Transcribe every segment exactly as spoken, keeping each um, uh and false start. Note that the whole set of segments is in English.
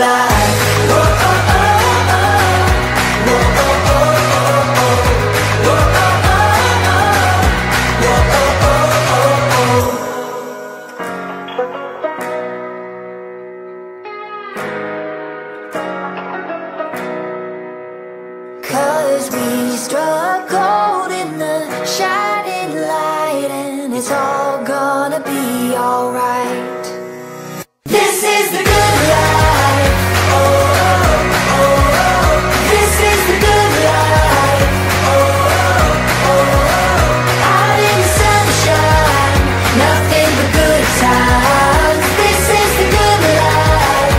life. Whoa, oh, oh, oh. Whoa, oh, oh, oh, oh. Whoa, oh, oh, oh. Whoa, oh, oh, oh, oh. Cause we struck gold in the shining light, and it's all gonna be alright. This is the good life. Oh, oh, oh, oh. This is the good life. Oh, oh, oh, oh. Out in the sunshine, nothing but good times. This is the good life.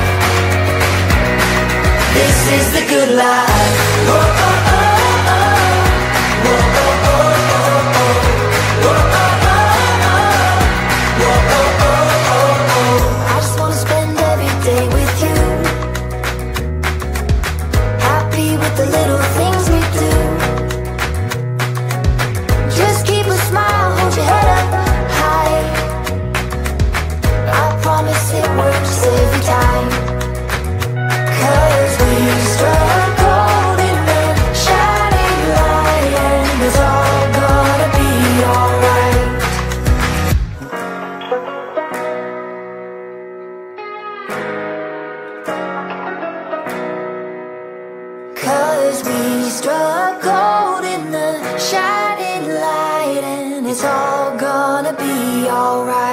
This is the good life. Oh, oh, oh, oh. Whoa, oh, oh, oh, oh. Whoa, oh, oh, oh. Whoa, oh, oh, oh, oh. I just wanna spend every day with you, happy with the little things we do. Just keep a smile, hold your head up high. I promise it works every time. Cause we struck gold in the shining light, and it's all gonna be alright. Cause we struck gold in the shining light, and it's all gonna be alright.